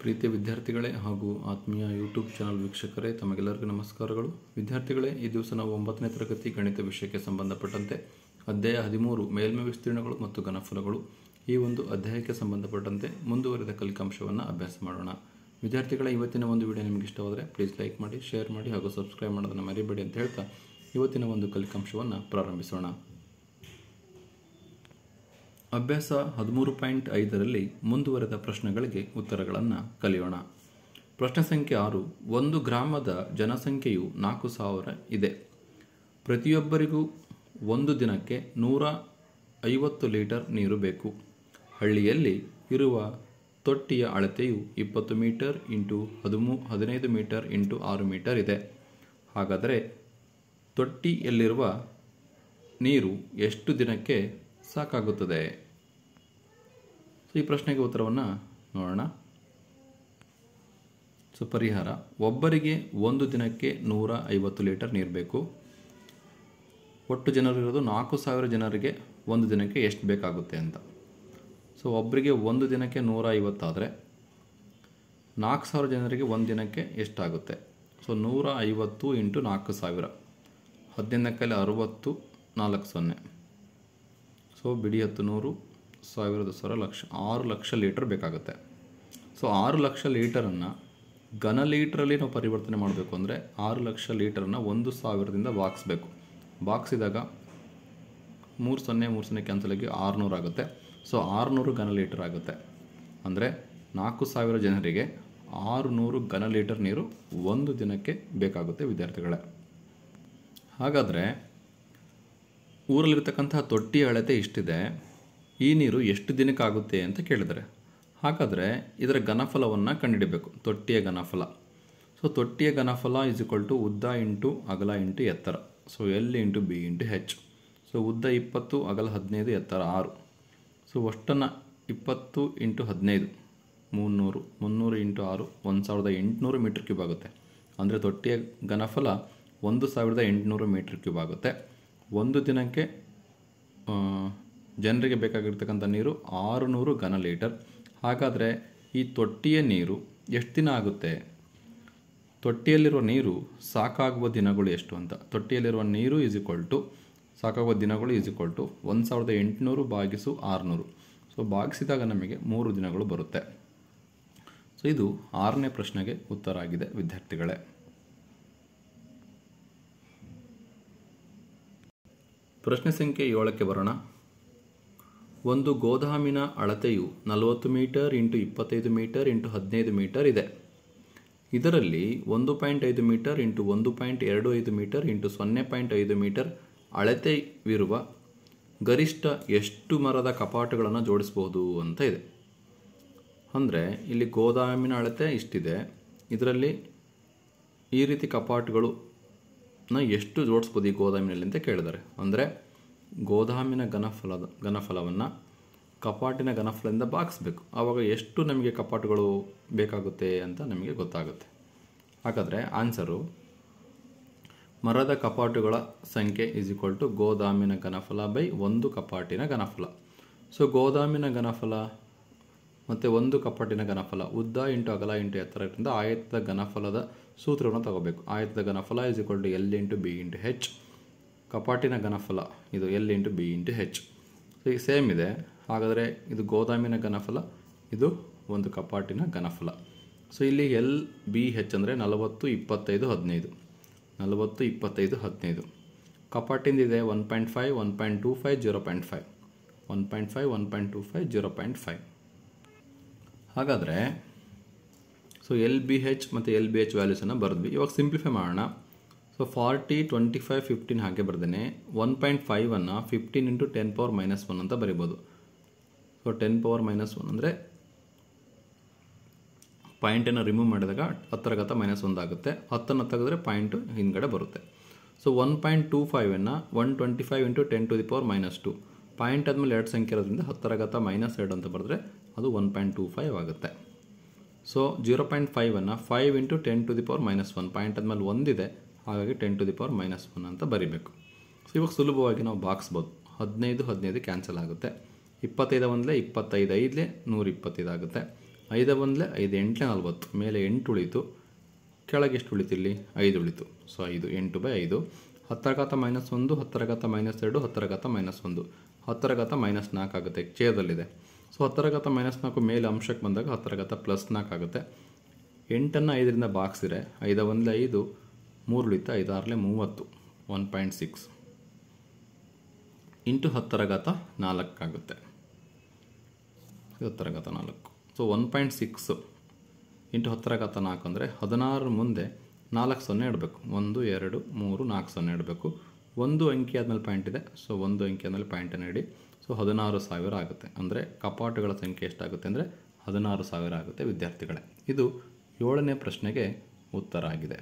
ಪ್ರೀತಿಯ ವಿದ್ಯಾರ್ಥಿಗಳೇ ಹಾಗೂ ಆತ್ಮೀಯ ಯೂಟ್ಯೂಬ್ ಚಾನಲ್ ವೀಕ್ಷಕರೇ, ತಮಗೆಲ್ಲರಿಗೂ ನಮಸ್ಕಾರಗಳು. ವಿದ್ಯಾರ್ಥಿಗಳೇ, ಈ ದಿವಸ ನಾವು 9ನೇ ತರಗತಿ ಗಣಿತ ವಿಷಯಕ್ಕೆ ಸಂಬಂಧಪಟ್ಟಂತೆ ಅಧ್ಯಾಯ 13 ಮೇಲ್ಮೈ ವಿಸ್ತೀರ್ಣಗಳು ಮತ್ತು ಘನಫಲಗಳು ಈ ಒಂದು ಅಧ್ಯಾಯಕ್ಕೆ ಸಂಬಂಧಪಟ್ಟಂತೆ ಮುಂದುವರಿದ ಕಲಿಕಾಂಶವನ್ನು ಅಭ್ಯಾಸ ಮಾಡೋಣ. ವಿದ್ಯಾರ್ಥಿಗಳ ಇವತ್ತಿನ ಒಂದು ವಿಡಿಯೋ ನಿಮಗೆ ಇಷ್ಟವಾದರೆ ಪ್ಲೀಸ್ ಲೈಕ್ ಮಾಡಿ, ಶೇರ್ ಮಾಡಿ ಹಾಗೂ ಸಬ್ಸ್ಕ್ರೈಬ್ ಮಾಡೋದನ್ನು ಮರಿಬೇಡಿ ಅಂತ ಹೇಳ್ತಾ ಇವತ್ತಿನ ಒಂದು ಕಲಿಕಾಂಶವನ್ನು ಪ್ರಾರಂಭಿಸೋಣ. ಅಭ್ಯಾಸ 13.5ರಲ್ಲಿ ಮುಂದುವರೆದ ಪ್ರಶ್ನೆಗಳಿಗೆ ಉತ್ತರಗಳನ್ನು ಕಲಿಯೋಣ. ಪ್ರಶ್ನೆ ಸಂಖ್ಯೆ 6. ಒಂದು ಗ್ರಾಮದ ಜನಸಂಖ್ಯೆಯು 4000 ಇದೆ. ಪ್ರತಿಯೊಬ್ಬರಿಗೂ ಒಂದು ದಿನಕ್ಕೆ 150 ಲೀಟರ್ ನೀರು ಬೇಕು. ಹಳ್ಳಿಯಲ್ಲಿ ಇರುವ ತೊಟ್ಟಿಯ ಅಳತೆಯು 20 metre into 15 metre into 6 metre ಇದೆ. ಹಾಗಾದರೆ ತೊಟ್ಟಿಯಲ್ಲಿರುವ ನೀರು ಎಷ್ಟು ದಿನಕ್ಕೆ ಸಾಕಾಗುತ್ತದೆ? ಈ ಪ್ರಶ್ನೆಗೆ ಉತ್ತರವನ್ನು ನೋಡೋಣ. ಪರಿಹಾರ: ಒಬ್ಬರಿಗೆ ಒಂದು ದಿನಕ್ಕೆ 150 ಲೀಟರ್ ನೀರು ಬೇಕು. ಒಟ್ಟು ಜನರಿರೋದು 4000 ಜನರಿಗೆ ಒಂದು ದಿನಕ್ಕೆ ಎಷ್ಟು ಬೇಕಾಗುತ್ತೆ ಅಂತ. ಒಬ್ಬರಿಗೆ ಒಂದು ದಿನಕ್ಕೆ 150 ಆದರೆ 4000 ಜನರಿಗೆ ಒಂದು ದಿನಕ್ಕೆ ಎಷ್ಟಾಗುತ್ತೆ? 150 ಇಂಟು 4000, 18 60, 40. ಬಿಡಿ 10 100, 1000 1000 ಲಕ್ಷ, 6 ಲಕ್ಷ ಲೀಟರ್ ಬೇಕಾಗುತ್ತೆ. 6 ಲಕ್ಷ ಲೀಟರನ್ನು ಘನ ಲೀಟ್ರಲ್ಲಿ ನಾವು ಪರಿವರ್ತನೆ ಮಾಡಬೇಕು ಅಂದರೆ 6 ಲಕ್ಷ ಲೀಟರನ್ನು 1000ದಿಂದ ಭಾಗಿಸ್ಬೇಕು. ಭಾಗಿಸಿದಾಗ 30 ಕ್ಯಾನ್ಸಲ್ ಆಗಿ 600 ಆಗುತ್ತೆ. 600 ಘನ ಲೀಟರ್ ಆಗುತ್ತೆ. ಅಂದರೆ 4000 ಜನರಿಗೆ 600 ಘನ ಲೀಟರ್ ನೀರು ಒಂದು ದಿನಕ್ಕೆ ಬೇಕಾಗುತ್ತೆ ವಿದ್ಯಾರ್ಥಿಗಳೇ. ಹಾಗಾದರೆ ಊರಲ್ಲಿರ್ತಕ್ಕಂತಹ ತೊಟ್ಟಿಯ ಅಳತೆ ಇಷ್ಟಿದೆ, ಈ ನೀರು ಎಷ್ಟು ದಿನಕ್ಕಾಗುತ್ತೆ ಅಂತ ಕೇಳಿದರೆ, ಹಾಗಾದರೆ ಇದರ ಘನಫಲವನ್ನು ಕಂಡುಹಿಡಬೇಕು. ತೊಟ್ಟಿಯ ಘನಫಲ. ತೊಟ್ಟಿಯ ಘನಫಲ ಇಸ್ ಈಕ್ವಲ್ ಟು ಉದ್ದ ಇಂಟು ಅಗಲ ಇಂಟು ಎತ್ತರ. L into B into H. ಉದ್ದ 20, ಅಗಲ 15, ಎತ್ತರ 6. ಅಷ್ಟನ್ನು 20 ಇಂಟು 15 300, 300 ಇಂಟು 6 1800 ಮೀಟರ್ ಕ್ಯೂಬ್ ಆಗುತ್ತೆ. ಅಂದರೆ ತೊಟ್ಟಿಯ ಘನಫಲ 1800 ಮೀಟರ್ ಕ್ಯೂಬ್ ಆಗುತ್ತೆ. ಒಂದು ದಿನಕ್ಕೆ ಜನರಿಗೆ ಬೇಕಾಗಿರ್ತಕ್ಕಂಥ ನೀರು 600 ಘನ ಲೀಟರ್. ಹಾಗಾದರೆ ಈ ತೊಟ್ಟಿಯ ನೀರು ಎಷ್ಟು ದಿನ ಆಗುತ್ತೆ? ತೊಟ್ಟಿಯಲ್ಲಿರುವ ನೀರು ಸಾಕಾಗುವ ದಿನಗಳು ಎಷ್ಟು ಅಂತ. ತೊಟ್ಟಿಯಲ್ಲಿರುವ ನೀರು ಈಸ್ ಈಕ್ವಲ್ ಟು ಸಾಕಾಗುವ ದಿನಗಳು ಈಸ್ ಈಕ್ವಲ್ ಟು 1800 ಭಾಗಿಸು 600. ಭಾಗಿಸಿದಾಗ ನಮಗೆ 3 ದಿನಗಳು ಬರುತ್ತೆ. ಇದು 6ನೇ ಪ್ರಶ್ನೆಗೆ ಉತ್ತರ ಆಗಿದೆ ವಿದ್ಯಾರ್ಥಿಗಳೇ. ಪ್ರಶ್ನೆ ಸಂಖ್ಯೆ 7ಕ್ಕೆ ಬರೋಣ. ಒಂದು ಗೋದಾಮಿನ ಅಳತೆಯು 40 metre into 25 metre into 15 metre ಇದೆ. ಇದರಲ್ಲಿ 1.5 metre into 1.25 metre into 0.5 metre ಅಳತೆವಿರುವ ಗರಿಷ್ಠ ಎಷ್ಟು ಮರದ ಕಪಾಟುಗಳನ್ನು ಜೋಡಿಸಬಹುದು ಅಂತ ಇದೆ. ಅಂದರೆ ಇಲ್ಲಿ ಗೋದಾಮಿನ ಅಳತೆ ಇಷ್ಟಿದೆ, ಇದರಲ್ಲಿ ಈ ರೀತಿ ಕಪಾಟುಗಳನ್ನ ಎಷ್ಟು ಜೋಡಿಸ್ಬೋದು ಈ ಗೋದಾಮಿನಲ್ಲಿ ಅಂತ ಕೇಳಿದ್ದಾರೆ. ಅಂದರೆ ಗೋದಾಮಿನ ಘನಫಲವನ್ನು ಕಪಾಟಿನ ಘನಫಲದಿಂದ ಭಾಗಿಸ್ಬೇಕು. ಆವಾಗ ಎಷ್ಟು ನಮಗೆ ಕಪಾಟುಗಳು ಬೇಕಾಗುತ್ತೆ ಅಂತ ನಮಗೆ ಗೊತ್ತಾಗುತ್ತೆ. ಹಾಗಾದರೆ ಆನ್ಸರು ಮರದ ಕಪಾಟುಗಳ ಸಂಖ್ಯೆ ಈಸ್ ಈಕ್ವಲ್ ಟು ಗೋದಾಮಿನ ಘನಫಲ ಬೈ ಒಂದು ಕಪಾಟಿನ ಘನಫಲ. ಗೋದಾಮಿನ ಘನಫಲ ಮತ್ತು ಒಂದು ಕಪಾಟಿನ ಘನಫಲ ಉದ್ದ ಇಂಟು ಅಗಲ ಇಂಟು ಎತ್ತರದಿಂದ ಆಯತದ ಘನಫಲದ ಸೂತ್ರವನ್ನು ತಗೋಬೇಕು. ಆಯತದ ಘನಫಲ is equal to L into B into H. ಕಪಾಟಿನ ಘನಫಲ ಇದು L into B into H. ಈಗ ಸೇಮ್ ಇದೆ. ಹಾಗಾದರೆ ಇದು ಗೋದಾಮಿನ ಘನಫಲ, ಇದು ಒಂದು ಕಪಾಟಿನ ಘನಫಲ. ಇಲ್ಲಿ ಎಲ್ ಬಿ ಹೆಚ್ ಅಂದರೆ 40 25 15. 40 25 15. ಕಪಾಟಿಂದಿದೆ 1.5 1.25 0.5. 1.5 1.25 0.5. ಹಾಗಾದರೆ ಎಲ್ ಬಿ ಹೆಚ್ ಮತ್ತು ಎಲ್ ಬಿ ಹೆಚ್ ವ್ಯಾಲ್ಯೂಸನ್ನು ಬರೆದ್ವಿ. ಇವಾಗ ಸಿಂಪ್ಲಿಫೈ ಮಾಡೋಣ. 40 25 15 ಹಾಗೆ ಬರ್ದೇನೆ. 1.5ಅನ್ನು 15 ಇಂಟು 10⁻⁻1 ಅಂತ ಬರಿಬೋದು. 10⁻⁻1 ಅಂದರೆ ಪಾಯಿಂಟನ್ನು ರಿಮೂವ್ ಮಾಡಿದಾಗ 10⁻⁻1 ಆಗುತ್ತೆ. 10ಅನ್ನು ತೆಗೆದ್ರೆ ಪಾಯಿಂಟು ಹಿಂದ್ಗಡೆ ಬರುತ್ತೆ. 1.25ಅನ್ನು 125 ಇಂಟು 10⁻⁻2. ಪಾಯಿಂಟ್ ಆದಮೇಲೆ 2 ಸಂಖ್ಯೆ ಇರೋದ್ರಿಂದ 10⁻⁻2 ಅಂತ ಬರೆದ್ರೆ ಅದು 1.25 ಆಗುತ್ತೆ. 0.5ಅನ್ನು 5 ಇಂಟು 10⁻⁻1. ಪಾಯಿಂಟ್ ಆದಮೇಲೆ 1 ಇದೆ, ಹಾಗಾಗಿ 10⁻⁻1 ಅಂತ ಬರಿಬೇಕು. ಇವಾಗ ಸುಲಭವಾಗಿ ನಾವು ಭಾಗಿಸ್ಬೋದು. 15 15 ಕ್ಯಾನ್ಸಲ್ ಆಗುತ್ತೆ. 25 ಒಂದಲೇ 25 5ಲೇ 125 ಆಗುತ್ತೆ. 5 1 5 8 40, ಮೇಲೆ 8 ಉಳಿತು, ಕೆಳಗೆ ಎಷ್ಟು ಉಳಿತು ಇಲ್ಲಿ 5 ಉಳಿತು. ಸೊ 5 8/5. 10⁻⁻1 10⁻⁻2 10⁻⁻1 10⁻⁻4 ಆಗುತ್ತೆ, ಛೇದದಲ್ಲಿದೆ. ಸೊ 10⁻⁻4 ಮೇಲೆ ಅಂಶಕ್ಕೆ ಬಂದಾಗ 10⁻+4 ಆಗುತ್ತೆ. 8ಅನ್ನು 5ರಿಂದ ಭಾಗಿಸಿದ್ರೆ 5 1 5, 3 ಉಳಿತು, 5 6 30, 1.6 ಇಂಟು 10⁻4 ಆಗುತ್ತೆ. 10⁻4. ಸೊ 1.6 ಇಂಟು 10⁻4 ಅಂದರೆ 16 ಮುಂದೆ 4 0 ಇಡಬೇಕು. 1 2 3 4 0 ಇಡಬೇಕು. ಒಂದು ಅಂಕಿ ಆದಮೇಲೆ ಪಾಯಿಂಟ್ ಇದೆ, ಸೊ ಒಂದು ಅಂಕಿ ಆದಮೇಲೆ ಪಾಯಿಂಟನ್ನು ಇಡಿ. ಸೊ 16,000 ಆಗುತ್ತೆ. ಅಂದರೆ ಕಪಾಟುಗಳ ಸಂಖ್ಯೆ ಎಷ್ಟಾಗುತ್ತೆ ಅಂದರೆ 16,000 ಆಗುತ್ತೆ ವಿದ್ಯಾರ್ಥಿಗಳೇ. ಇದು 7ನೇ ಪ್ರಶ್ನೆಗೆ ಉತ್ತರ ಆಗಿದೆ.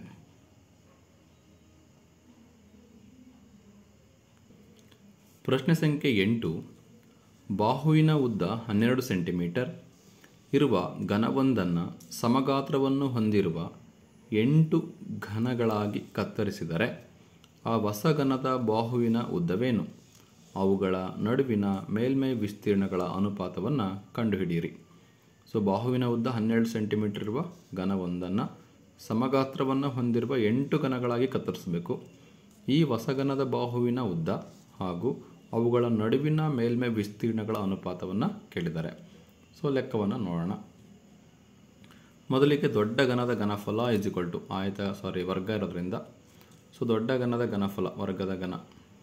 ಪ್ರಶ್ನೆ ಸಂಖ್ಯೆ 8. ಬಾಹುವಿನ ಉದ್ದ 12 ಸೆಂಟಿಮೀಟರ್ ಇರುವ ಘನವೊಂದನ್ನು ಸಮಗಾತ್ರವನ್ನು ಹೊಂದಿರುವ 8 ಘನಗಳಾಗಿ ಕತ್ತರಿಸಿದರೆ ಆ ಹೊಸ ಘನದ ಬಾಹುವಿನ ಉದ್ದವೇನು? ಅವುಗಳ ನಡುವಿನ ಮೇಲ್ಮೈ ವಿಸ್ತೀರ್ಣಗಳ ಅನುಪಾತವನ್ನು ಕಂಡುಹಿಡಿಯಿರಿ. ಸೊ ಬಾಹುವಿನ ಉದ್ದ 12 ಸೆಂಟಿಮೀಟರ್ ಇರುವ ಘನವೊಂದನ್ನು ಸಮಗಾತ್ರವನ್ನು ಹೊಂದಿರುವ 8 ಘನಗಳಾಗಿ ಕತ್ತರಿಸಬೇಕು. ಈ ಹೊಸ ಘನದ ಬಾಹುವಿನ ಉದ್ದ ಹಾಗೂ ಅವುಗಳ ನಡುವಿನ ಮೇಲ್ಮೈ ವಿಸ್ತೀರ್ಣಗಳ ಅನುಪಾತವನ್ನು ಕೇಳಿದ್ದಾರೆ. ಸೊ ಲೆಕ್ಕವನ್ನು ನೋಡೋಣ. ಮೊದಲಿಗೆ ದೊಡ್ಡ ಘನದ ಘನಫಲ ವರ್ಗ ಇರೋದ್ರಿಂದ, ಸೊ ದೊಡ್ಡ ಘನದ ಘನಫಲ ವರ್ಗದ ಘನ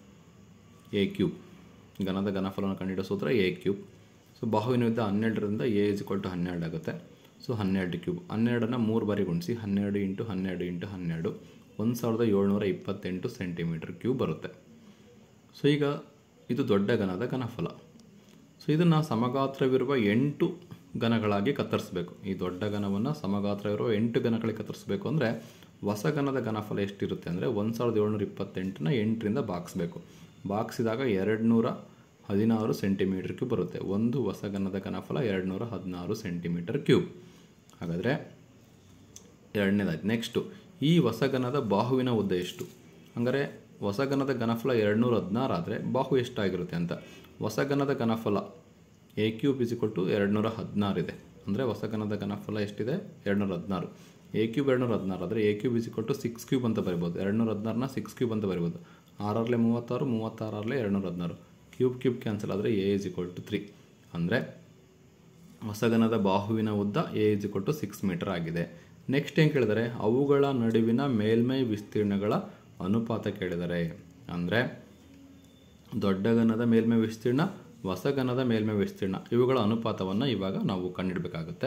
a³. ಘನದ ಘನಫಲವನ್ನು ಕಂಡುಹಿಡಿಯೋ ಸೂತ್ರ a³. ಸೊ ಬಾಹುವಿನ ಉದ್ದ 12ರಿಂದ a = 12 ಆಗುತ್ತೆ. ಸೊ 12³ 12ಅನ್ನು 3 ಬಾರಿ ಗುಣಿಸಿ 12 × 12 × 12 1728 ಸೆಂಟಿಮೀಟರ್³ ಬರುತ್ತೆ. ಸೊ ಈಗ ಇದು ದೊಡ್ಡ ಘನದ ಘನಫಲ. ಸೊ ಇದನ್ನು ಸಮಗಾತ್ರವಿರುವ 8 ಘನಗಳಾಗಿ ಕತ್ತರಿಸಬೇಕು. ಈ ದೊಡ್ಡ ಘನವನ್ನು ಸಮಗಾತ್ರವಿರುವ 8 ಘನಗಳಿಗೆ ಕತ್ತರಿಸಬೇಕು ಅಂದರೆ ಹೊಸ ಘನದ ಘನಫಲ ಎಷ್ಟಿರುತ್ತೆ ಅಂದರೆ 1728ನ 8ರಿಂದ ಭಾಗಿಸಬೇಕು. ಭಾಗಿಸಿದಾಗ 216 ಸೆಂಟಿಮೀಟರ್³ ಬರುತ್ತೆ. ಒಂದು ಹೊಸ ಘನದ ಘನಫಲ 216 ಸೆಂಟಿಮೀಟರ್³. ಹಾಗಾದರೆ ಎರಡನೇದಾಯ್ತು. ನೆಕ್ಸ್ಟು ಈ ಹೊಸ ಘನದ ಬಾಹುವಿನ ಉದ್ದ ಎಷ್ಟು? ಅಂದರೆ ಹೊಸ ಘನದ ಘನಫಲ 216 ಆದರೆ ಬಾಹು ಎಷ್ಟಾಗಿರುತ್ತೆ ಅಂತ. ಹೊಸ ಘನದ ಘನಫಲ a³ = 216 ಇದೆ. ಅಂದರೆ ಹೊಸ ಘನದ ಘನಫಲ ಎಷ್ಟಿದೆ? 216. a³ 216 ಆದರೆ a³ = 6³ ಅಂತ ಬರಿಬೋದು. 216ನ 6³ ಅಂತ ಬರಿಬೋದು. 6 6 36, 36 216, ಕ್ಯೂಬ್ ಕ್ಯಾನ್ಸಲ್ ಆದರೆ a = 3. ಅಂದರೆ ಹೊಸ ಘನದ ಬಾಹುವಿನ ಉದ್ದ a = 6 ಮೀಟರ್ ಆಗಿದೆ. ನೆಕ್ಸ್ಟ್ ಏನು ಕೇಳಿದರೆ ಅವುಗಳ ನಡುವಿನ ಮೇಲ್ಮೈ ವಿಸ್ತೀರ್ಣಗಳ ಅನುಪಾತ ಕೇಳಿದ್ದಾರೆ. ಅಂದರೆ ದೊಡ್ಡ ಘನದ ಮೇಲ್ಮೈ ವಿಸ್ತೀರ್ಣ, ಹೊಸ ಘನದ ಮೇಲ್ಮೈ ವಿಸ್ತೀರ್ಣ, ಇವುಗಳ ಅನುಪಾತವನ್ನು ಇವಾಗ ನಾವು ಕಂಡುಹಿಡಬೇಕಾಗುತ್ತೆ.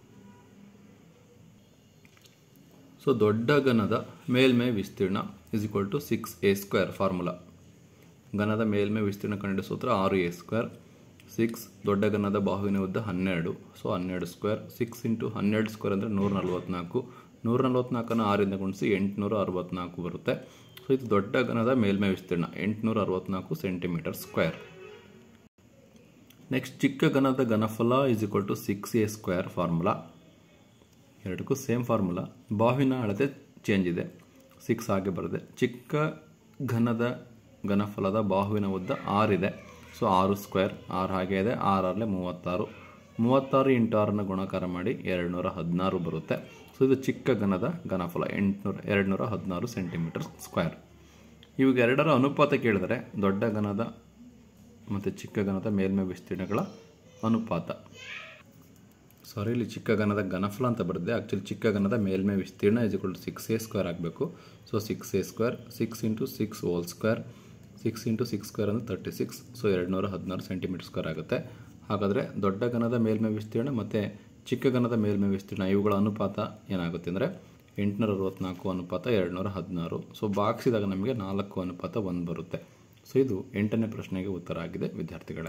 ಸೊ ದೊಡ್ಡ ಘನದ ಮೇಲ್ಮೈ ವಿಸ್ತೀರ್ಣ = 6a² ಫಾರ್ಮುಲಾ. ಘನದ ಮೇಲ್ಮೈ ವಿಸ್ತೀರ್ಣ ಕಂಡುಹಿಡಿಯೋ ಸೂತ್ರ 6a². 6 ದೊಡ್ಡ ಘನದ ಬಾಹುವಿನ ಉದ್ದ 12, ಸೊ 12². 6 × 12² ಅಂದರೆ 144. 144ಅನ್ನು 6ರಿಂದ ಗುಣಿಸಿ 864 ಬರುತ್ತೆ. ಸೊ ಇದು ದೊಡ್ಡ ಘನದ ಮೇಲ್ಮೈ ವಿಸ್ತೀರ್ಣ 864 ಸೆಂಟಿಮೀಟರ್². ನೆಕ್ಸ್ಟ್ ಚಿಕ್ಕ ಘನದ ಘನಫಲ = 6a² ಫಾರ್ಮುಲಾ. ಎರಡಕ್ಕೂ ಸೇಮ್ ಫಾರ್ಮುಲಾ. ಬಾಹುವಿನ ಅಳತೆ ಚೇಂಜ್ ಇದೆ, 6 ಆಗಿ ಬರುತ್ತೆ. ಚಿಕ್ಕ ಘನದ ಘನಫಲದ ಬಾಹುವಿನ ಉದ್ದ 6 ಇದೆ, ಸೊ 6² 6 ಹಾಗೆ ಇದೆ. 6 6 36, 36 × 6ನ ಗುಣಾಕಾರ ಮಾಡಿ 216 ಬರುತ್ತೆ. ಸೊ ಇದು ಚಿಕ್ಕ ಘನದ ಘನಫಲ 216 ಸೆಂಟಿಮೀಟರ್². ಇವಾಗ ಎರಡರ ಅನುಪಾತ ಕೇಳಿದರೆ ದೊಡ್ಡ ಘನದ ಮತ್ತು ಚಿಕ್ಕ ಘನದ ಮೇಲ್ಮೈ ವಿಸ್ತೀರ್ಣಗಳ ಅನುಪಾತ. ಇಲ್ಲಿ ಚಿಕ್ಕ ಘನದ ಘನಫಲ ಅಂತ ಬರುತ್ತೆ. ಆ್ಯಕ್ಚುಲಿ ಚಿಕ್ಕ ಘನದ ಮೇಲ್ಮೈ ವಿಸ್ತೀರ್ಣ = 6a² ಆಗಬೇಕು. ಸೊ 6a², 6 × 6 ಹೋಲ್ ಸ್ಕ್ವೇರ್, 6 × 6² ಅಂದರೆ 36, ಸೊ 216 ಸೆಂಟಿಮೀಟರ್² ಆಗುತ್ತೆ. ಹಾಗಾದರೆ ದೊಡ್ಡ ಘನದ ಮೇಲ್ಮೈ ವಿಸ್ತೀರ್ಣ ಮತ್ತು ಚಿಕ್ಕ ಘನದ ಮೇಲ್ಮೈ ವಿಸ್ತೀರ್ಣ ಇವುಗಳ ಅನುಪಾತ ಏನಾಗುತ್ತೆ ಅಂದರೆ 864 ಅನುಪಾತ 216. ಸೊ ಭಾಗಿಸಿದಾಗ ನಮಗೆ 4:1 ಬರುತ್ತೆ. ಸೊ ಇದು 8ನೇ ಪ್ರಶ್ನೆಗೆ ಉತ್ತರ ಆಗಿದೆ ವಿದ್ಯಾರ್ಥಿಗಳೇ.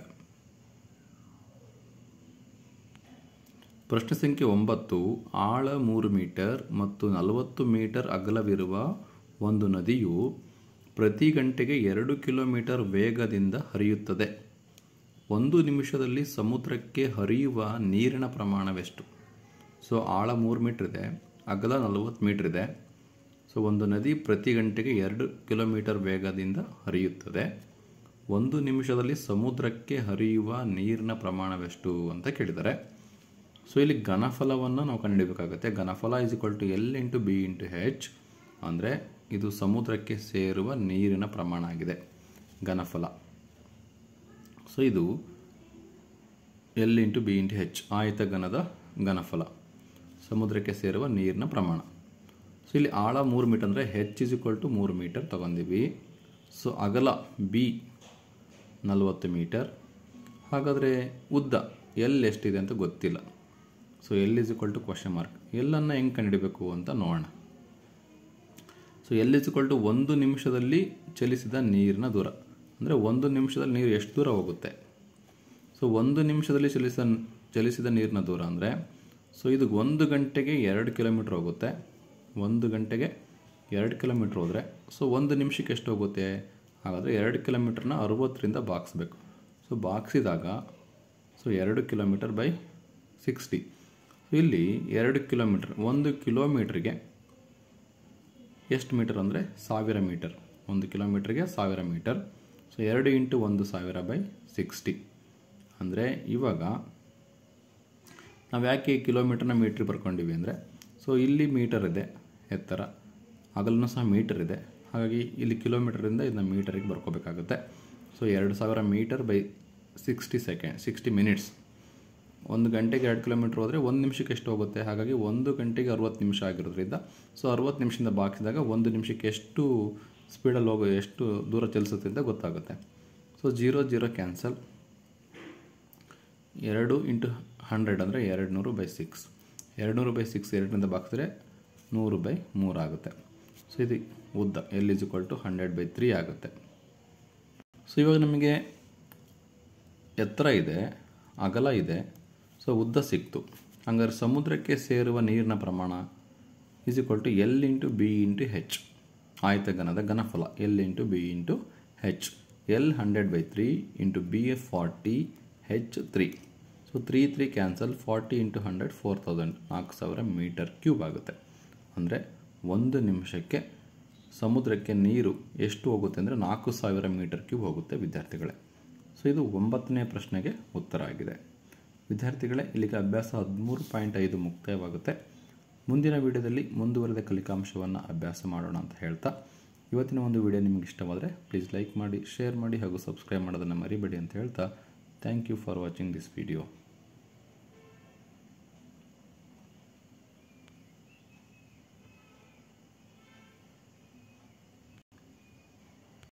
ಪ್ರಶ್ನೆ ಸಂಖ್ಯೆ 9. ಆಳ 3 ಮೀಟರ್ ಮತ್ತು 40 ಮೀಟರ್ ಅಗಲವಿರುವ ಒಂದು ನದಿಯು ಪ್ರತಿ ಗಂಟೆಗೆ 2 ಕಿಲೋಮೀಟರ್ ವೇಗದಿಂದ ಹರಿಯುತ್ತದೆ. 1 ನಿಮಿಷದಲ್ಲಿ ಸಮುದ್ರಕ್ಕೆ ಹರಿಯುವ ನೀರಿನ ಪ್ರಮಾಣವೆಷ್ಟು? ಸೊ ಆಳ 3 ಮೀಟರ್ ಇದೆ, ಅಗಲ 40 ಮೀಟರ್ ಇದೆ. ಸೊ ಒಂದು ನದಿ ಪ್ರತಿ ಗಂಟೆಗೆ 2 ಕಿಲೋಮೀಟರ್ ವೇಗದಿಂದ ಹರಿಯುತ್ತದೆ. 1 ನಿಮಿಷದಲ್ಲಿ ಸಮುದ್ರಕ್ಕೆ ಹರಿಯುವ ನೀರಿನ ಪ್ರಮಾಣವೆಷ್ಟು ಅಂತ ಕೇಳಿದ್ದಾರೆ. ಸೊ ಇಲ್ಲಿ ಘನಫಲವನ್ನು ನಾವು ಕಂಡುಹಿಡಬೇಕಾಗುತ್ತೆ. ಘನಫಲ is equal to L into B into H, ಅಂದರೆ ಇದು ಸಮುದ್ರಕ್ಕೆ ಸೇರುವ ನೀರಿನ ಪ್ರಮಾಣ ಆಗಿದೆ ಘನಫಲ. ಸೊ ಇದು L into B into H ಆಯತಘನದ ಘನಫಲ, ಸಮುದ್ರಕ್ಕೆ ಸೇರುವ ನೀರಿನ ಪ್ರಮಾಣ. ಸೊ ಇಲ್ಲಿ ಆಳ 3 ಮೀಟರ್ ಅಂದರೆ H is equal to 3 metre ತಗೊಂಡಿವಿ. ಸೊ ಅಗಲ ಬಿ 40 ಮೀಟರ್. ಹಾಗಾದರೆ ಉದ್ದ ಎಲ್ ಎಷ್ಟಿದೆ ಅಂತ ಗೊತ್ತಿಲ್ಲ. So L is equal to question mark. ಎಲ್ಲನ್ನು ಹೆಂಗೆ ಕಂಡುಹಿಡಬೇಕು ಅಂತ ನೋಡೋಣ. So L is equal to 1 ನಿಮಿಷದಲ್ಲಿ ಚಲಿಸಿದ ನೀರಿನ ದೂರ, ಅಂದರೆ 1 ನಿಮಿಷದಲ್ಲಿ ನೀರು ಎಷ್ಟು ದೂರ ಹೋಗುತ್ತೆ. ಸೊ 1 ನಿಮಿಷದಲ್ಲಿ ಚಲಿಸಿದ ನೀರಿನ ದೂರ ಅಂದರೆ, ಸೊ ಇದು 1 ಗಂಟೆಗೆ 2 ಕಿಲೋಮೀಟ್ರ್ ಹೋಗುತ್ತೆ. 1 ಗಂಟೆಗೆ 2 ಕಿಲೋಮೀಟ್ರ್ ಹೋದರೆ ಸೊ 1 ನಿಮಿಷಕ್ಕೆ ಎಷ್ಟು ಹೋಗುತ್ತೆ? ಹಾಗಾದರೆ 2 ಕಿಲೋಮೀಟ್ರನ್ನ 60ರಿಂದ ಬಾಗಿಸ್ಬೇಕು. ಸೊ ಬಾಗಿಸಿದಾಗ ಸೊ 2 ಕಿಲೋಮೀಟರ್ ಬೈ 60. ಇಲ್ಲಿ 2 ಕಿಲೋಮೀಟ್ರ್, 1 ಕಿಲೋಮೀಟ್ರಿಗೆ ಎಷ್ಟು ಮೀಟರ್ ಅಂದರೆ 1000 ಮೀಟರ್. 1 ಕಿಲೋಮೀಟ್ರಿಗೆ 1000 ಮೀಟರ್. So 2 into 1000 by 60. ಅಂದರೆ ಇವಾಗ ನಾವು ಯಾಕೆ ಕಿಲೋಮೀಟರ್ನ ಮೀಟ್ರಿಗೆ ಬರ್ಕೊಂಡಿವಿ ಅಂದರೆ, ಸೊ ಇಲ್ಲಿ ಮೀಟರ್ ಇದೆ ಎತ್ತರ, ಅಗಲೂ ಸಹ ಮೀಟರ್ ಇದೆ. ಹಾಗಾಗಿ ಇಲ್ಲಿ ಕಿಲೋಮೀಟರಿಂದ ಇದನ್ನ ಮೀಟರಿಗೆ ಬರ್ಕೋಬೇಕಾಗುತ್ತೆ. So 2000 metre by 60 minutes. 1 ಗಂಟೆಗೆ 2 ಕಿಲೋಮೀಟ್ರ್ ಹೋದರೆ 1 ನಿಮಿಷಕ್ಕೆ ಎಷ್ಟು ಹೋಗುತ್ತೆ? ಹಾಗಾಗಿ 1 ಗಂಟೆಗೆ 60 ನಿಮಿಷ ಆಗಿರೋದ್ರಿಂದ ಸೊ 60 ನಿಮಿಷದಿಂದ ಬಾಗಿಸಿದಾಗ 1 ನಿಮಿಷಕ್ಕೆ ಎಷ್ಟು ಸ್ಪೀಡಲ್ಲಿ ಎಷ್ಟು ದೂರ ಚಲಿಸುತ್ತೆ ಅಂತ ಗೊತ್ತಾಗುತ್ತೆ. So 0 0 cancel. 2 ಇಂಟು 100 ಅಂದರೆ 200 ಬೈ 6. 200 ಬೈ 6 2ರಿಂದ ಬಾಗಿಸಿದ್ರೆ 100 ಬೈ 3 ಆಗುತ್ತೆ. ಸೊ ಇದು ಉದ್ದ L is equal to 100 by 3 ಆಗುತ್ತೆ. ಸೊ ಇವಾಗ ನಮಗೆ ಎತ್ತರ ಇದೆ, ಅಗಲ ಇದೆ, ಸೊ ಉದ್ದ ಸಿಕ್ತು. ಹಂಗಾರೆ ಸಮುದ್ರಕ್ಕೆ ಸೇರುವ ನೀರಿನ ಪ್ರಮಾಣ is equal to L into B into H ಆಯತಘನದ ಘನಫಲ. L into B into H. L 100 by 3 into B 40 H 3. So 3 cancel. 40 into 100 4000 4000 metre cube ಆಗುತ್ತೆ. ಅಂದರೆ 1 ನಿಮಿಷಕ್ಕೆ ಸಮುದ್ರಕ್ಕೆ ನೀರು ಎಷ್ಟು ಹೋಗುತ್ತೆ ಅಂದರೆ 4000 ಮೀಟರ್ ಕ್ಯೂಬ್ ಹೋಗುತ್ತೆ ವಿದ್ಯಾರ್ಥಿಗಳೇ. ಸೊ ಇದು 9ನೇ ಪ್ರಶ್ನೆಗೆ ಉತ್ತರ ಆಗಿದೆ. ವಿದ್ಯಾರ್ಥಿಗಳೇ, ಇಲ್ಲಿಗೆ ಅಭ್ಯಾಸ 13.5 ಮುಕ್ತಾಯವಾಗುತ್ತೆ. ಮುಂದಿನ ವಿಡಿಯೋದಲ್ಲಿ ಮುಂದುವರೆದ ಕಲಿಕಾಂಶವನ್ನು ಅಭ್ಯಾಸ ಮಾಡೋಣ ಅಂತ ಹೇಳ್ತಾ, ಇವತ್ತಿನ ಒಂದು ವಿಡಿಯೋ ನಿಮಗೆ ಇಷ್ಟವಾದರೆ ಪ್ಲೀಸ್ ಲೈಕ್ ಮಾಡಿ, ಶೇರ್ ಮಾಡಿ ಹಾಗೂ ಸಬ್ಸ್ಕ್ರೈಬ್ ಮಾಡೋದನ್ನು ಮರಿಬೇಡಿ ಅಂತ ಹೇಳ್ತಾ, thank you for watching this video.